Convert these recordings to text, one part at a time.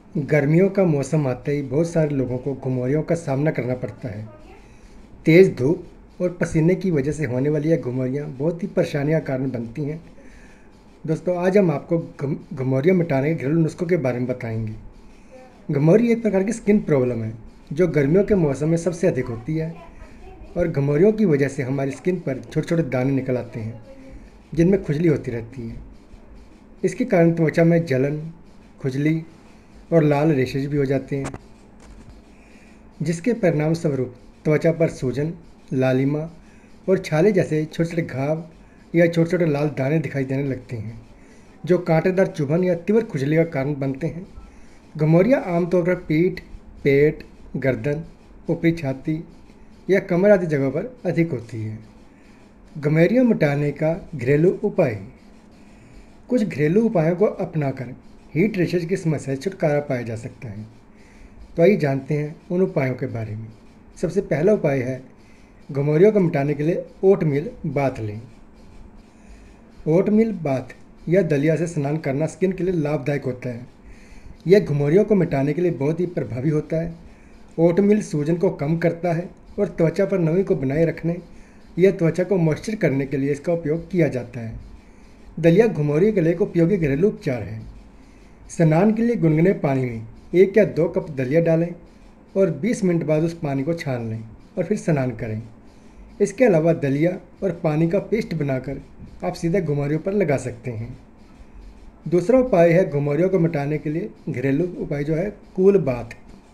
गर्मियों का मौसम आते ही बहुत सारे लोगों को घुमौरियों का सामना करना पड़ता है। तेज़ धूप और पसीने की वजह से होने वाली यह घुमौरियाँ बहुत ही परेशानियाँ का कारण बनती हैं। दोस्तों, आज हम आपको घुमौरियाँ मिटाने के घरेलू नुस्खों के बारे में बताएंगे। घुमौरी एक प्रकार की स्किन प्रॉब्लम है जो गर्मियों के मौसम में सबसे अधिक होती है और घुमौरियों की वजह से हमारी स्किन पर छोटे छोटे दाने निकल आते हैं जिनमें खुजली होती रहती है। इसके कारण त्वचा में जलन, खुजली और लाल रेशेज भी हो जाते हैं, जिसके परिणाम स्वरूप त्वचा पर सूजन, लालिमा और छाले जैसे छोटे छोटे घाव या छोटे छोटे लाल दाने दिखाई देने लगते हैं, जो कांटेदार चुभन या तीव्र खुजली का कारण बनते हैं। घुमौरियाँ आमतौर पर पीठ, पेट, गर्दन, ऊपरी छाती या कमर आदि जगहों पर अधिक होती है। घुमौरियाँ मिटाने का घरेलू उपाय। कुछ घरेलू उपायों को अपनाकर हीट रैशेज की समस्या से छुटकारा पाया जा सकता है। तो आइए जानते हैं उन उपायों के बारे में। सबसे पहला उपाय है, घुमौरियों को मिटाने के लिए ओटमील बाथ लें। ओटमील बाथ या दलिया से स्नान करना स्किन के लिए लाभदायक होता है। यह घुमौरियों को मिटाने के लिए बहुत ही प्रभावी होता है। ओटमील सूजन को कम करता है और त्वचा पर नमी को बनाए रखने या त्वचा को मॉइस्चर करने के लिए इसका उपयोग किया जाता है। दलिया घुमौरी के लिए एक उपयोगी घरेलू उपचार है। स्नान के लिए गुनगुने पानी में 1 या 2 कप दलिया डालें और 20 मिनट बाद उस पानी को छान लें और फिर स्नान करें। इसके अलावा दलिया और पानी का पेस्ट बनाकर आप सीधे घुमौरियों पर लगा सकते हैं। दूसरा उपाय है घुमौरियों को मिटाने के लिए घरेलू उपाय जो है कूल बाथ।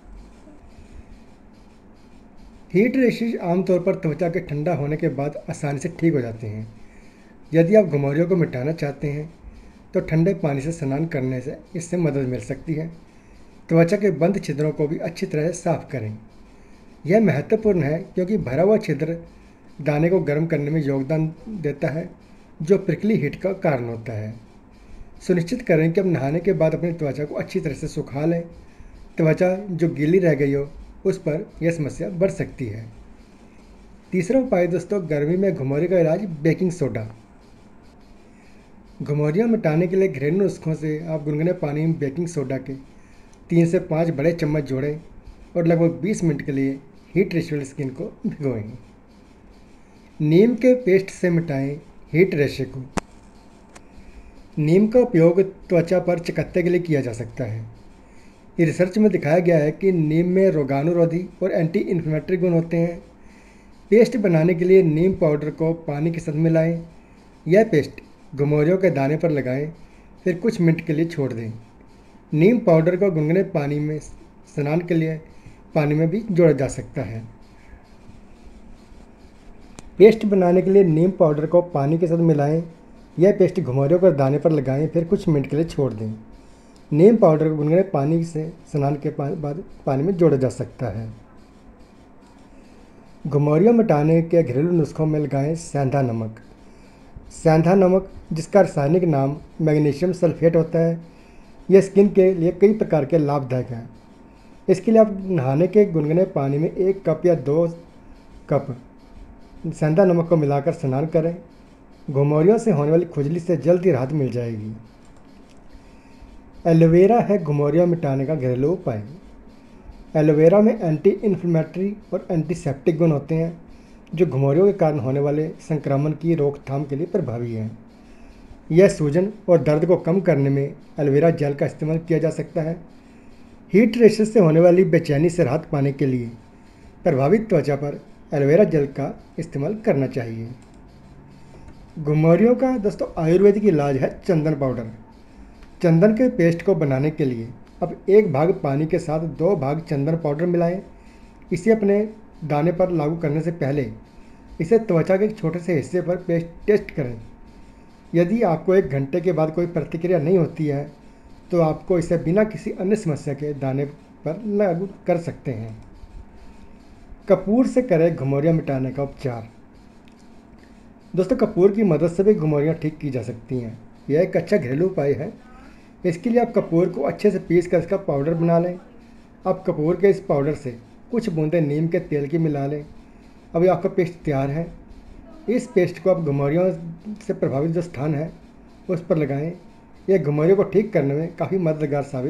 हीट रैशेज आमतौर पर त्वचा के ठंडा होने के बाद आसानी से ठीक हो जाते हैं। यदि आप घुमौरियों को मिटाना चाहते हैं तो ठंडे पानी से स्नान करने से इससे मदद मिल सकती है। त्वचा के बंद छिद्रों को भी अच्छी तरह से साफ करें। यह महत्वपूर्ण है क्योंकि भरा हुआ छिद्र दाने को गर्म करने में योगदान देता है, जो प्रिकली हीट का कारण होता है। सुनिश्चित करें कि आप नहाने के बाद अपनी त्वचा को अच्छी तरह से सुखा लें। त्वचा जो गीली रह गई हो उस पर यह समस्या बढ़ सकती है। तीसरा उपाय दोस्तों, गर्मी में घुमौरी का इलाज बेकिंग सोडा। घुमौरियाँ मिटाने के लिए घरेलू नुस्खों से आप गुनगुने पानी में बेकिंग सोडा के 3 से 5 बड़े चम्मच जोड़ें और लगभग 20 मिनट के लिए हीट रेशेड स्किन को भिगोएं। नीम के पेस्ट से मिटाएं हीट रेशे को। नीम का उपयोग त्वचा पर चकत्ते के लिए किया जा सकता है। ये रिसर्च में दिखाया गया है कि नीम में रोगाणुरोधी और एंटी इन्फ्लेमेटरी गुण होते हैं। पेस्ट बनाने के लिए नीम पाउडर को पानी के साथ मिलाएं। यह पेस्ट घुमौरियों के दाने पर लगाएं, फिर कुछ मिनट के लिए छोड़ दें। नीम पाउडर को गुनगुने पानी में स्नान के लिए पानी में भी जोड़ा जा सकता है। पेस्ट बनाने के लिए नीम पाउडर को पानी के साथ मिलाएं। यह पेस्ट घुमौरियों के दाने पर लगाएं, फिर कुछ मिनट के लिए छोड़ दें। नीम पाउडर को गुनगुने पानी से स्नान के बाद पानी में जोड़ा जा सकता है। घुमौरियाँ मिटाने के घरेलू नुस्खों में लगाएं सेंधा नमक। सेंधा नमक, जिसका रासायनिक नाम मैग्नीशियम सल्फेट होता है, यह स्किन के लिए कई प्रकार के लाभदायक है। इसके लिए आप नहाने के गुनगुने पानी में 1 कप या 2 कप सेंधा नमक को मिलाकर स्नान करें। घुमौरियों से होने वाली खुजली से जल्द ही राहत मिल जाएगी। एलोवेरा है घुमौरियाँ मिटाने का घरेलू उपाय। एलोवेरा में एंटी इन्फ्लेमेटरी और एंटीसेप्टिक गुण होते हैं, जो घुमौरियों के कारण होने वाले संक्रमण की रोकथाम के लिए प्रभावी हैं। यह सूजन और दर्द को कम करने में एलोवेरा जेल का इस्तेमाल किया जा सकता है। हीट रैशेज से होने वाली बेचैनी से राहत पाने के लिए प्रभावित त्वचा पर एलोवेरा जेल का इस्तेमाल करना चाहिए। घुमौरियों का दोस्तों आयुर्वेदिक इलाज है चंदन पाउडर। चंदन के पेस्ट को बनाने के लिए अब 1 भाग पानी के साथ 2 भाग चंदन पाउडर मिलाएं। इसे अपने दाने पर लागू करने से पहले इसे त्वचा के एक छोटे से हिस्से पर पेस्ट टेस्ट करें। यदि आपको 1 घंटे के बाद कोई प्रतिक्रिया नहीं होती है तो आपको इसे बिना किसी अन्य समस्या के दाने पर लागू कर सकते हैं। कपूर से करें घुमौरियाँ मिटाने का उपचार। दोस्तों, कपूर की मदद से भी घुमौरियाँ ठीक की जा सकती हैं। यह एक अच्छा घरेलू उपाय है। इसके लिए आप कपूर को अच्छे से पीस कर इसका पाउडर बना लें। आप कपूर के इस पाउडर से कुछ बूंदें नीम के तेल की मिला लें। अभी आपका पेस्ट तैयार है। इस पेस्ट को आप घुमौरियों से प्रभावित जो स्थान है उस पर लगाएं। यह घुमौरियों को ठीक करने में काफ़ी मददगार साबित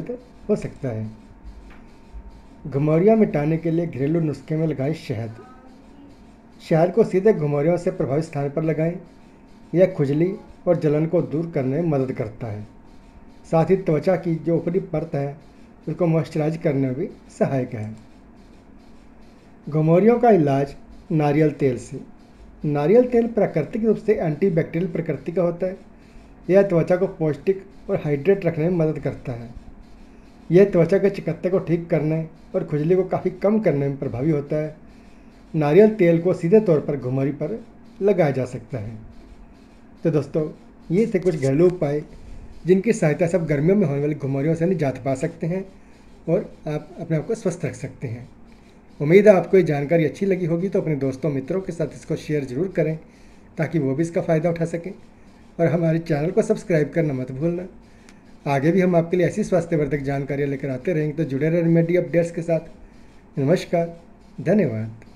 हो सकता है। घुमौरियाँ मिटाने के लिए घरेलू नुस्खे में लगाएं शहद। शहद को सीधे घुमौरियों से प्रभावित स्थान पर लगाएं। यह खुजली और जलन को दूर करने में मदद करता है। साथ ही त्वचा की जो ऊपरी परत है उसको मॉइस्चराइज करने में भी सहायक है। घुमौरियों का इलाज नारियल तेल से। नारियल तेल प्राकृतिक रूप से एंटीबैक्टीरियल प्रकृति का होता है। यह त्वचा को पौष्टिक और हाइड्रेट रखने में मदद करता है। यह त्वचा के चिकत्ते को ठीक करने और खुजली को काफ़ी कम करने में प्रभावी होता है। नारियल तेल को सीधे तौर पर घुमौरी पर लगाया जा सकता है। तो दोस्तों, ये थे कुछ घरेलू उपाय जिनकी सहायता से आप गर्मियों में होने वाली घुमौरियों से निजात पा सकते हैं और आप अपने आप को स्वस्थ रख सकते हैं। उम्मीद है आपको ये जानकारी अच्छी लगी होगी, तो अपने दोस्तों मित्रों के साथ इसको शेयर ज़रूर करें ताकि वो भी इसका फ़ायदा उठा सकें। और हमारे चैनल को सब्सक्राइब करना मत भूलना। आगे भी हम आपके लिए ऐसी स्वास्थ्यवर्धक जानकारियाँ लेकर आते रहेंगे, तो जुड़े रहें रेमेडी अपडेट्स के साथ। नमस्कार, धन्यवाद।